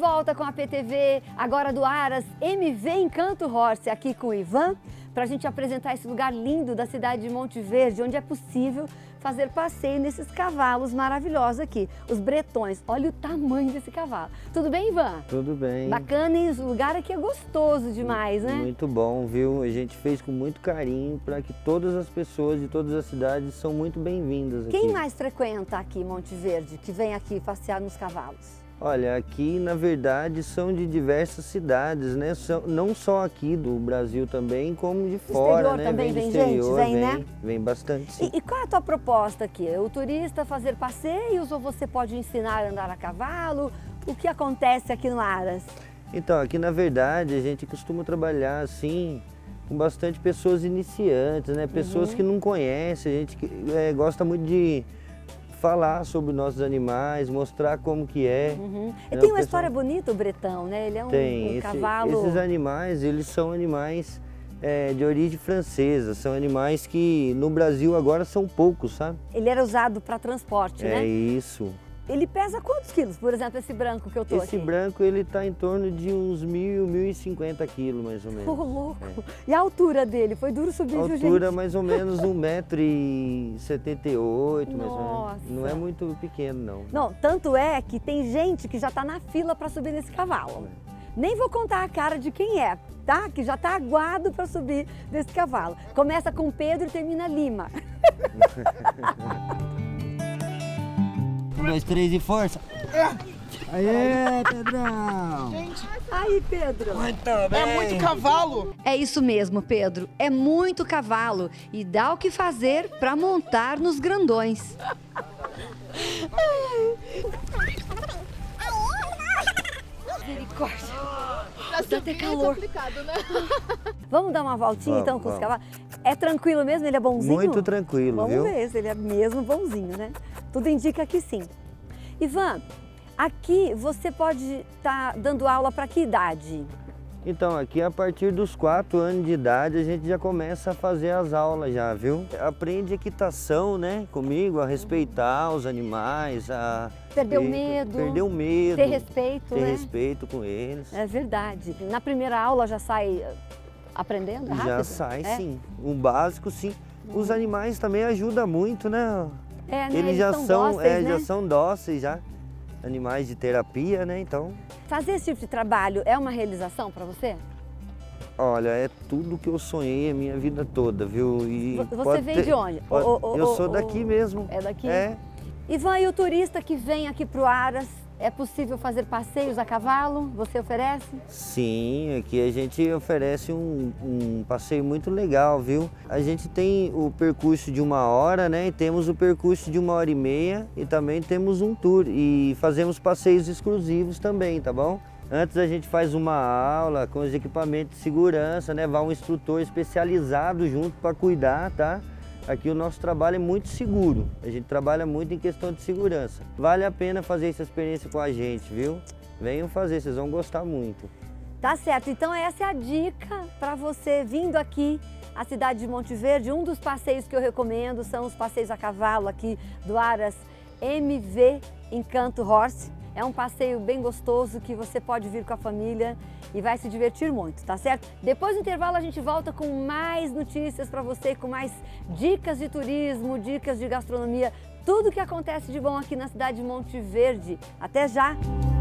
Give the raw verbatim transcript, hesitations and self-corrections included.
volta com a P T V, agora do Aras M V Encanto Horse, aqui com o Ivan, para a gente apresentar esse lugar lindo da cidade de Monte Verde, onde é possível fazer passeio nesses cavalos maravilhosos aqui, os bretões. Olha o tamanho desse cavalo. Tudo bem, Ivan? Tudo bem. Bacana, e o lugar aqui é gostoso demais, né? Muito bom, viu? A gente fez com muito carinho para que todas as pessoas de todas as cidades são muito bem-vindas aqui. Quem mais frequenta aqui Monte Verde, que vem aqui passear nos cavalos? Olha, aqui na verdade são de diversas cidades, né? São, não só aqui do Brasil também, como de fora, exterior né? Também vem, vem do exterior, gente, vem, vem, né? Vem bastante. Sim. E, e qual é a tua proposta aqui? O turista fazer passeios ou você pode ensinar a andar a cavalo? O que acontece aqui no Aras? Então, aqui na verdade a gente costuma trabalhar assim com bastante pessoas iniciantes, né? Pessoas uhum. que não conhecem, a gente é, gosta muito de falar sobre nossos animais, mostrar como que é. Uhum. E tem uma pessoa... história bonita o bretão, né? Ele é um, tem. um Esse, cavalo... Esses animais, eles são animais é, de origem francesa, são animais que no Brasil agora são poucos, sabe? Ele era usado para transporte, é né? É isso. Ele pesa quantos quilos, por exemplo, esse branco que eu tô esse aqui? Esse branco, ele tá em torno de uns mil, mil e cinquenta quilos, mais ou menos. Ô, louco! É. E a altura dele? Foi duro subir, a viu, gente? altura mais ou menos um metro e setenta e oito, mais ou Nossa. menos. Não é muito pequeno, não. Não, tanto é que tem gente que já tá na fila para subir nesse cavalo. É. Nem vou contar a cara de quem é, tá? Que já tá aguado para subir nesse cavalo. Começa com Pedro e termina Lima. Um, dois, três e força! Aê, Pedrão! Gente, aí, Pedro! Muito bem! É muito cavalo! É isso mesmo, Pedro. É muito cavalo e dá o que fazer para montar nos grandões. Misericórdia! Pra ter calor. É complicado, né? Vamos dar uma voltinha vamos, então com vamos. os cavalos? É tranquilo mesmo? Ele é bonzinho? Muito tranquilo, vamos viu? Vamos ver se ele é mesmo bonzinho, né? Tudo indica que sim. Ivan, aqui você pode estar tá dando aula para que idade? Então, aqui a partir dos quatro anos de idade a gente já começa a fazer as aulas já, viu? Aprende equitação, né, comigo, a respeitar os animais, a... Perder o medo. Perder o medo. Ter respeito, ter né? Ter respeito com eles. É verdade. Na primeira aula já sai aprendendo rápido? Já sai, é? sim. O básico, sim. Hum. Os animais também ajudam muito, né? É, né? Eles, Eles já são, são, dóceis, é, né? já são dóceis, já. Animais de terapia, né? Então... Fazer esse tipo de trabalho é uma realização para você? Olha, é tudo que eu sonhei a minha vida toda, viu? E você veio ter... de onde? Pode... O, o, eu o, sou o... daqui mesmo. É daqui? É. Ivan, e o turista que vem aqui para o Aras, é possível fazer passeios a cavalo? Você oferece? Sim, aqui a gente oferece um, um passeio muito legal, viu? A gente tem o percurso de uma hora, né? E temos o percurso de uma hora e meia e também temos um tour e fazemos passeios exclusivos também, tá bom? Antes a gente faz uma aula com os equipamentos de segurança, né? Vai um instrutor especializado junto para cuidar, tá? Aqui o nosso trabalho é muito seguro, a gente trabalha muito em questão de segurança. Vale a pena fazer essa experiência com a gente, viu? Venham fazer, vocês vão gostar muito. Tá certo, então essa é a dica para você vindo aqui à cidade de Monte Verde. Um dos passeios que eu recomendo são os passeios a cavalo aqui do Aras M V Encanto Horse. É um passeio bem gostoso que você pode vir com a família e vai se divertir muito, tá certo? Depois do intervalo a gente volta com mais notícias para você, com mais dicas de turismo, dicas de gastronomia, tudo que acontece de bom aqui na cidade de Monte Verde. Até já!